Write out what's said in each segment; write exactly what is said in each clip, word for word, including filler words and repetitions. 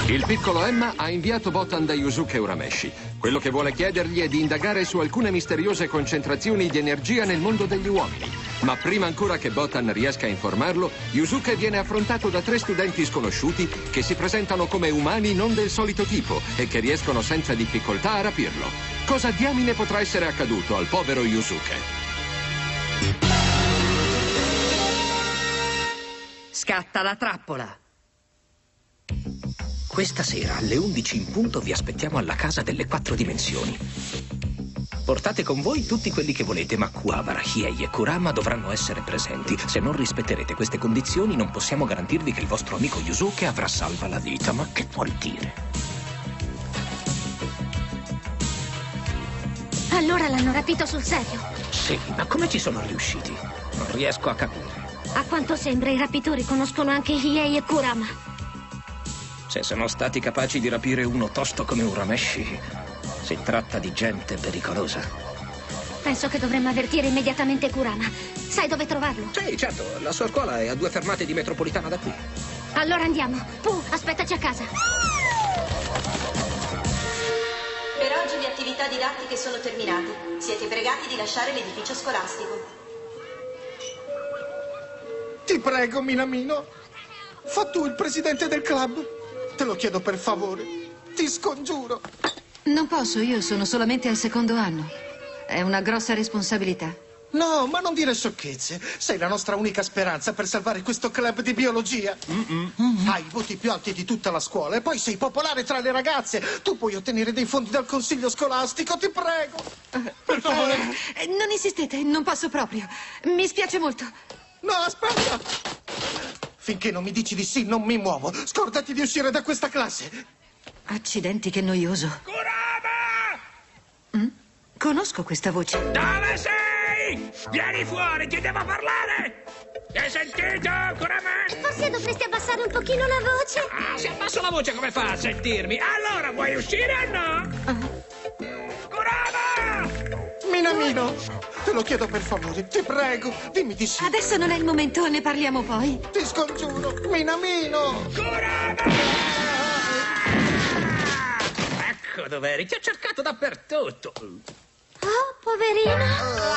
Il piccolo Emma ha inviato Botan da Yusuke Urameshi. Quello che vuole chiedergli è di indagare su alcune misteriose concentrazioni di energia nel mondo degli uomini. Ma prima ancora che Botan riesca a informarlo, Yusuke viene affrontato da tre studenti sconosciuti che si presentano come umani non del solito tipo e che riescono senza difficoltà a rapirlo. Cosa diamine potrà essere accaduto al povero Yusuke? Scatta la trappola. Questa sera alle undici in punto vi aspettiamo alla casa delle quattro dimensioni. Portate con voi tutti quelli che volete, ma Kuwabara, Hiei e Kurama dovranno essere presenti. Se non rispetterete queste condizioni non possiamo garantirvi che il vostro amico Yusuke avrà salva la vita. Ma che vuol dire? Allora l'hanno rapito sul serio? Sì, ma come ci sono riusciti? Non riesco a capire. A quanto sembra i rapitori conoscono anche Hiei e Kurama. Se sono stati capaci di rapire uno tosto come Urameshi, si tratta di gente pericolosa. Penso che dovremmo avvertire immediatamente Kurama. Sai dove trovarlo? Sì, certo. La sua scuola è a due fermate di metropolitana da qui. Allora andiamo. Pu, aspettaci a casa. Per oggi le attività didattiche sono terminate. Siete pregati di lasciare l'edificio scolastico. Ti prego, Minamino. Fa tu il presidente del club. Te lo chiedo per favore. Ti scongiuro. Non posso, io sono solamente al secondo anno. È una grossa responsabilità. No, ma non dire sciocchezze. Sei la nostra unica speranza per salvare questo club di biologia. Mm-mm. Mm-hmm. Hai i voti più alti di tutta la scuola e poi sei popolare tra le ragazze. Tu puoi ottenere dei fondi dal consiglio scolastico, ti prego. Per favore. Eh, non insistete, non posso proprio. Mi spiace molto. No, aspetta. Finché non mi dici di sì, non mi muovo. Scordati di uscire da questa classe. Accidenti, che noioso. Kurama! Mm? Conosco questa voce. Dove sei? Vieni fuori, ti devo parlare! Ti hai sentito, Kurama? Forse dovresti abbassare un pochino la voce. Ah, se abbasso la voce come fa a sentirmi? Allora vuoi uscire o no? Uh. Kurama! Minamino, te lo chiedo per favore, ti prego, dimmi di sì. Adesso non è il momento, ne parliamo poi. Ti scongiuro, Minamino! Kurama! Ecco dov'eri, ti ho cercato dappertutto. Oh, poverino.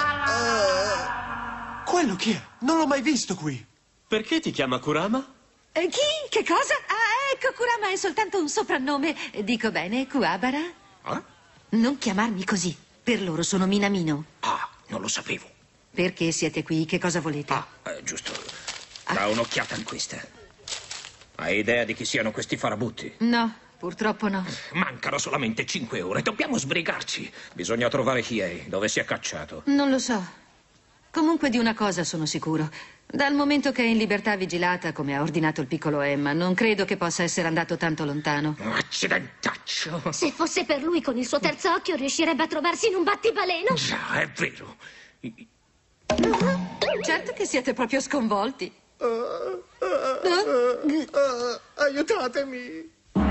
Quello chi è? Non l'ho mai visto qui. Perché ti chiama Kurama? Eh, chi? Che cosa? Ah, ecco, Kurama è soltanto un soprannome. Dico bene, Kuwabara? Eh? Non chiamarmi così. Per loro sono Minamino. Ah, non lo sapevo. Perché siete qui? Che cosa volete? Ah, eh, giusto. Da ah. un'occhiata in questa. Hai idea di chi siano questi farabutti? No, purtroppo no. Mancano solamente cinque ore. Dobbiamo sbrigarci. Bisogna trovare Hiei. Dove si è cacciato? Non lo so. Comunque di una cosa sono sicuro. Dal momento che è in libertà vigilata, come ha ordinato il piccolo Emma, non credo che possa essere andato tanto lontano. Accidentaccio! Se fosse per lui, con il suo terzo occhio, riuscirebbe a trovarsi in un battibaleno. Già, è vero. Uh-huh. Certo che siete proprio sconvolti. Uh, uh, uh, uh, uh, aiutatemi.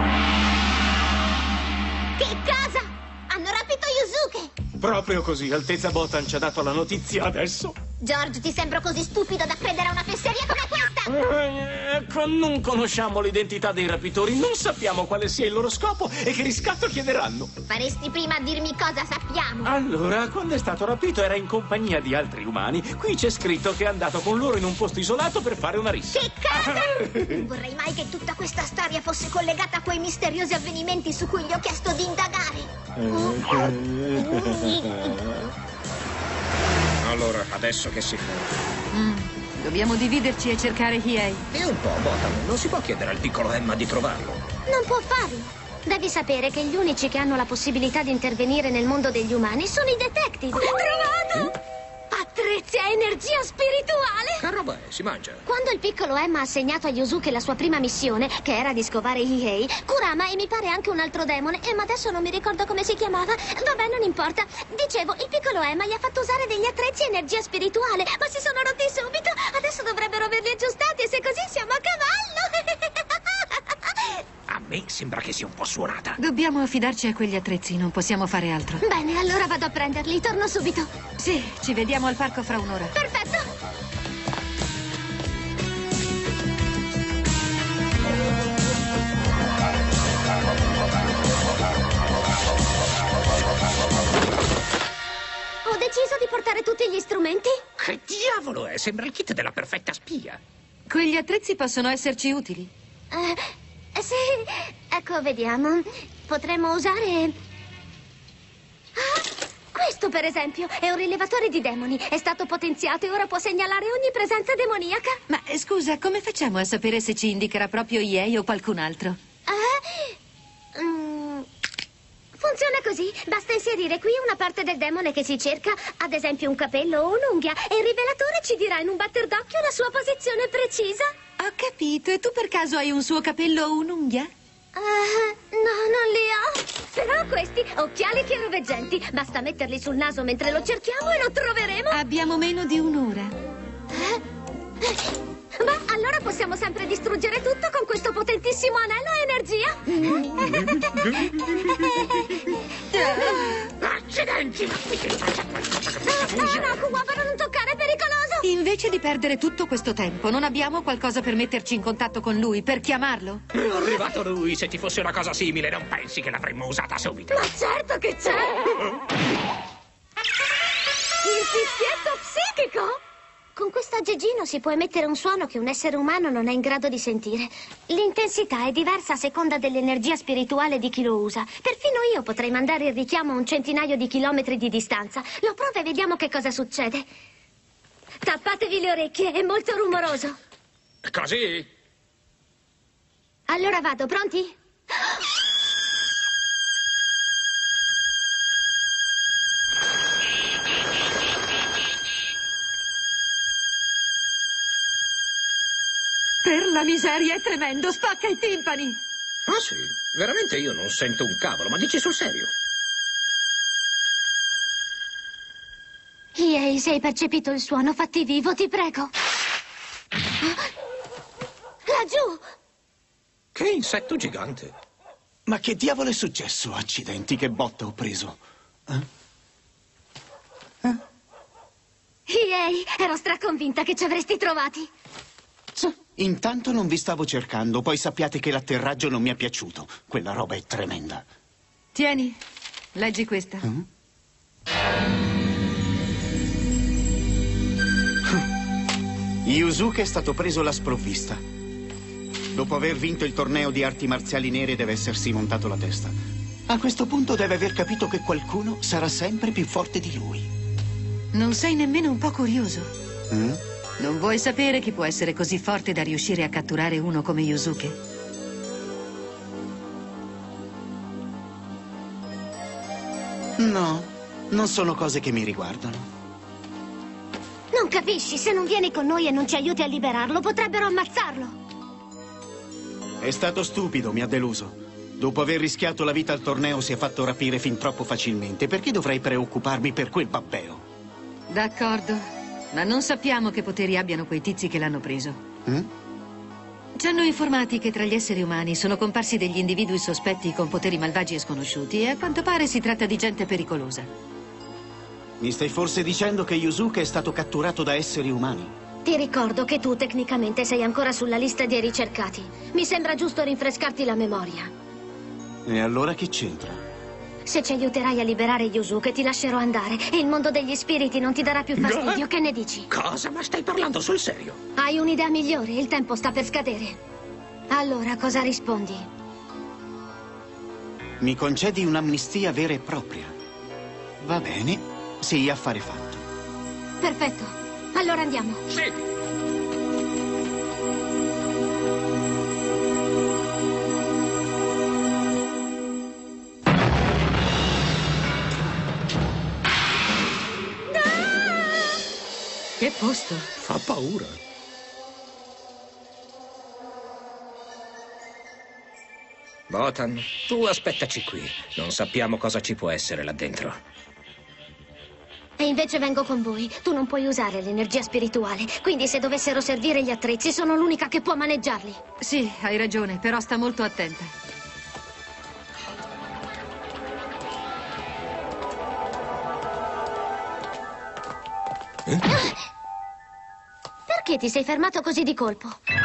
Che cosa? Hanno rapito Yusuke! Proprio così, Altezza Botan ci ha dato la notizia adesso. George, ti sembro così stupido da credere a una fesseria come questa? Eh, ecco, non conosciamo l'identità dei rapitori, non sappiamo quale sia il loro scopo e che riscatto chiederanno. Faresti prima a dirmi cosa sappiamo. Allora, quando è stato rapito era in compagnia di altri umani. Qui c'è scritto che è andato con loro in un posto isolato per fare una rissa. Che cosa? Non vorrei mai che tutta questa storia fosse collegata a quei misteriosi avvenimenti su cui gli ho chiesto di indagare. Allora, adesso che si fa? Mm, dobbiamo dividerci e cercare Hiei. E un po', Botan, non si può chiedere al piccolo Emma di trovarlo. Non può farlo. Devi sapere che gli unici che hanno la possibilità di intervenire nel mondo degli umani sono i detective. Trovato! Mm? Attrezzi a energia spirituale! Che roba è? Si mangia? Quando il piccolo Emma ha assegnato a Yusuke la sua prima missione, che era di scovare Hiei, Kurama e mi pare anche un altro demone, e ma adesso non mi ricordo come si chiamava. Vabbè, non importa. Dicevo, il piccolo Emma gli ha fatto usare degli attrezzi a energia spirituale, ma si sono rotti subito. Adesso dovrebbero averli aggiustati e se così siamo a cavallo. A me sembra che sia un po' suonata. Dobbiamo affidarci a quegli attrezzi, non possiamo fare altro. Bene, allora vado a prenderli, torno subito. Sì, ci vediamo al parco fra un'ora. Perfetto. portare tutti gli strumenti? Che diavolo è? Sembra il kit della perfetta spia. Quegli attrezzi possono esserci utili. Eh, sì, ecco, vediamo. Potremmo usare... Ah, questo, per esempio, è un rilevatore di demoni. È stato potenziato e ora può segnalare ogni presenza demoniaca. Ma eh, scusa, come facciamo a sapere se ci indicherà proprio E A o qualcun altro? Eh, mm, funziona così. Basta inserire qui una parte del demone che si cerca, ad esempio un capello o un'unghia, e il rivelatore ci dirà in un batter d'occhio la sua posizione precisa. Ho capito. E tu per caso hai un suo capello o un'unghia? Uh, no, non li ho. Però questi, occhiali chiaroveggenti. Basta metterli sul naso mentre lo cerchiamo e lo troveremo. Abbiamo meno di un'ora. Eh? Beh, allora possiamo sempre distruggere tutto con questo potentissimo anello a energia. Accidenti! Ma qui che faccia qualcosa che Ah, funziona. no, Kuwabara, non toccare, è pericoloso. Invece di perdere tutto questo tempo, non abbiamo qualcosa per metterci in contatto con lui, per chiamarlo? È arrivato lui. Se ci fosse una cosa simile, non pensi che l'avremmo usata subito? Ma certo che c'è. Il fischietto psichico? Con questo aggeggino si può emettere un suono che un essere umano non è in grado di sentire. L'intensità è diversa a seconda dell'energia spirituale di chi lo usa. Perfino io potrei mandare il richiamo a un centinaio di chilometri di distanza. Lo provo e vediamo che cosa succede. Tappatevi le orecchie, è molto rumoroso. Così? Allora vado, pronti? Per la miseria, è tremendo, spacca i timpani! Ah sì? Veramente io non sento un cavolo, ma dici sul serio? Iei, se hai percepito il suono, fatti vivo, ti prego. Laggiù! Che insetto gigante! Ma che diavolo è successo? Accidenti, che botta ho preso. Eh? Eh? Iei, ero straconvinta che ci avresti trovati. Intanto non vi stavo cercando, poi sappiate che l'atterraggio non mi è piaciuto. Quella roba è tremenda. Tieni, leggi questa. Mm? Yusuke è stato preso alla sprovvista. Dopo aver vinto il torneo di arti marziali nere deve essersi montato la testa. A questo punto deve aver capito che qualcuno sarà sempre più forte di lui. Non sei nemmeno un po' curioso? Mm? Non vuoi sapere chi può essere così forte da riuscire a catturare uno come Yusuke? No, non sono cose che mi riguardano. Non capisci? Se non vieni con noi e non ci aiuti a liberarlo, potrebbero ammazzarlo. È stato stupido, mi ha deluso. Dopo aver rischiato la vita al torneo si è fatto rapire fin troppo facilmente. Perché dovrei preoccuparmi per quel babbeo? D'accordo, ma non sappiamo che poteri abbiano quei tizi che l'hanno preso. Mm? Ci hanno informati che tra gli esseri umani sono comparsi degli individui sospetti con poteri malvagi e sconosciuti e a quanto pare si tratta di gente pericolosa. Mi stai forse dicendo che Yusuke è stato catturato da esseri umani? Ti ricordo che tu tecnicamente sei ancora sulla lista dei ricercati. Mi sembra giusto rinfrescarti la memoria. E allora che c'entra? Se ci aiuterai a liberare Yusuke ti lascerò andare e il mondo degli spiriti non ti darà più fastidio. No. Che ne dici? Cosa? Ma stai parlando sul serio? Hai un'idea migliore? Il tempo sta per scadere. Allora, cosa rispondi? Mi concedi un'amnistia vera e propria. Va bene, sì, affare fatto. Perfetto. Allora andiamo. Sì. Che posto? Fa paura. Botan, tu aspettaci qui. Non sappiamo cosa ci può essere là dentro. E invece vengo con voi. Tu non puoi usare l'energia spirituale. Quindi se dovessero servire gli attrezzi, sono l'unica che può maneggiarli. Sì, hai ragione, però sta molto attenta. Perché ti sei fermato così di colpo?